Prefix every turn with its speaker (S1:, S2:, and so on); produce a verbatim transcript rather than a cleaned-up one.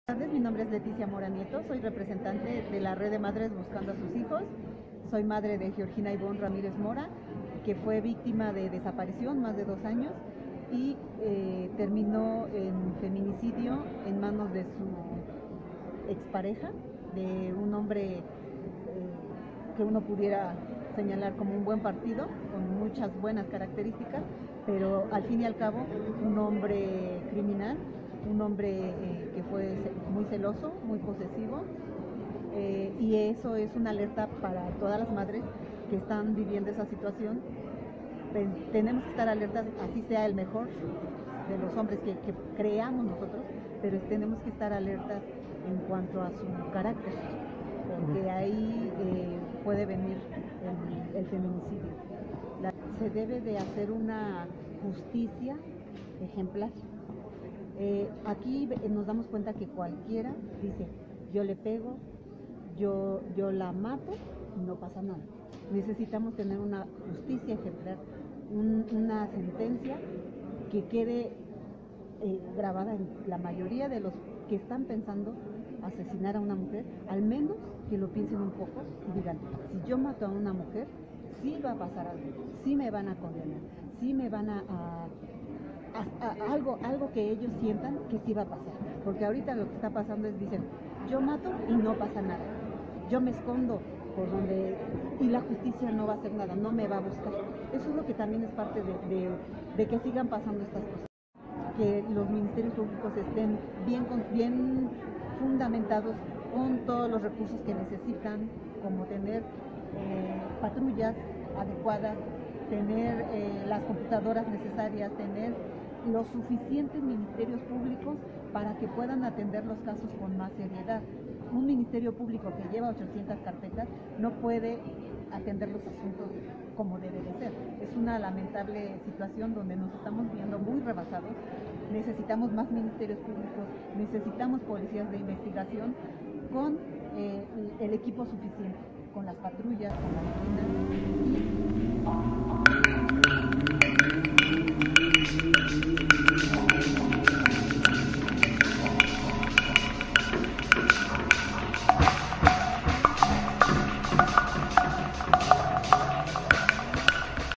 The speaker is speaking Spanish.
S1: Mi nombre es Leticia Mora Nieto, soy representante de la Red de Madres Buscando a sus Hijos. Soy madre de Georgina Ivonne Ramírez Mora, que fue víctima de desaparición más de dos años y eh, terminó en feminicidio en manos de su expareja, de un hombre eh, que uno pudiera señalar como un buen partido, con muchas buenas características, pero al fin y al cabo un hombre criminal, un hombre eh, que fue muy celoso, muy posesivo, eh, y eso es una alerta para todas las madres que están viviendo esa situación. Tenemos que estar alertas, así sea el mejor de los hombres que, que creamos nosotros, pero tenemos que estar alertas en cuanto a su carácter, porque ahí eh, puede venir el, el feminicidio. La, se debe de hacer una justicia ejemplar. Eh, aquí nos damos cuenta que cualquiera dice, yo le pego, yo, yo la mato, y no pasa nada. Necesitamos tener una justicia ejemplar, un, una sentencia que quede eh, grabada en la mayoría de los que están pensando asesinar a una mujer, al menos que lo piensen un poco y digan, si yo mato a una mujer, sí va a pasar algo, sí me van a condenar, sí me van a... a A, a, algo, algo que ellos sientan que sí va a pasar, porque ahorita lo que está pasando es, dicen, yo mato y no pasa nada, yo me escondo por donde y la justicia no va a hacer nada, no me va a buscar. Eso es lo que también es parte de, de, de que sigan pasando estas cosas, que los ministerios públicos estén bien, bien fundamentados con todos los recursos que necesitan, como tener eh, patrullas adecuadas, tener eh, las computadoras necesarias, tener los suficientes ministerios públicos para que puedan atender los casos con más seriedad. Un ministerio público que lleva ochocientas carpetas no puede atender los asuntos como debe de ser. Es una lamentable situación donde nos estamos viendo muy rebasados. Necesitamos más ministerios públicos, necesitamos policías de investigación con eh, el equipo suficiente, con las patrullas, con las máquinas y